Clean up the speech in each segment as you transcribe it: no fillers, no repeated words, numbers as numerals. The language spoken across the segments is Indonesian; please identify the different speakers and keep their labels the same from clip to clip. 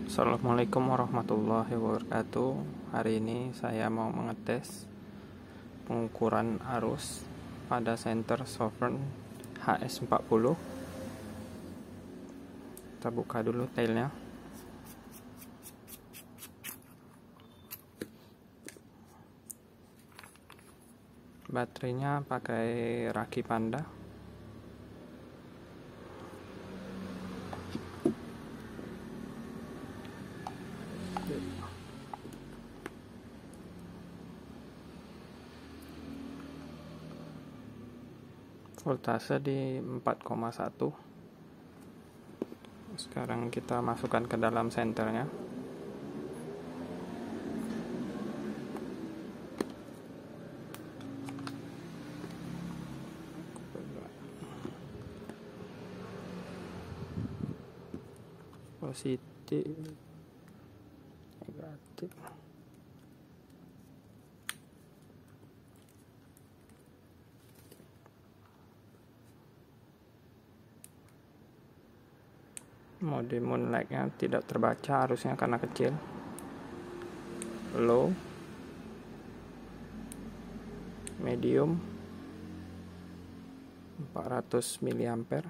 Speaker 1: Assalamualaikum warahmatullahi wabarakatuh. Hari ini saya mau mengetes pengukuran arus pada senter Southern HS40. Kita buka dulu tailnya. Baterainya pakai Raki Panda. Voltase di 4,1. Sekarang kita masukkan ke dalam senternya. Positif, negatif. Mode moonlight-nya tidak terbaca arusnya karena kecil. Low, medium 400 mA,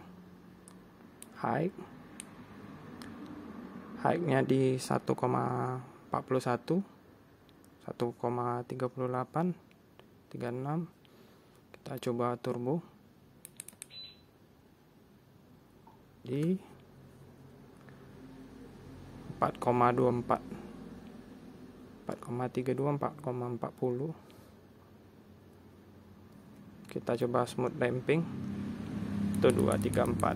Speaker 1: high-nya di 1,41, 1,38, 36. Kita coba turbo di 4,24, 4,32, 4,40. Kita coba smooth damping itu 234.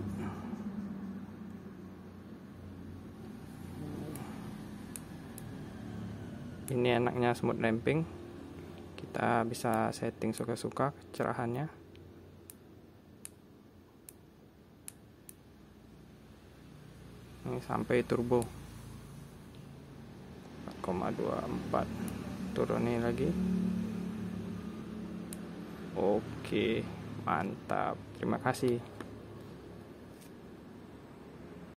Speaker 1: Ini enaknya smooth damping, kita bisa setting suka-suka kecerahannya. Ini sampai turbo 4,24. Turunin lagi. Oke, mantap. Terima kasih.